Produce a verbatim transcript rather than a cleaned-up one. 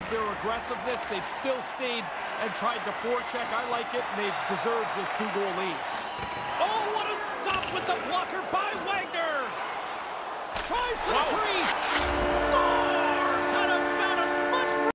their aggressiveness. They've still stayed and tried to forecheck. I like it, and they've deserved this two-goal lead. Oh, what a stop with the blocker by Wagner! Tries to Whoa. create.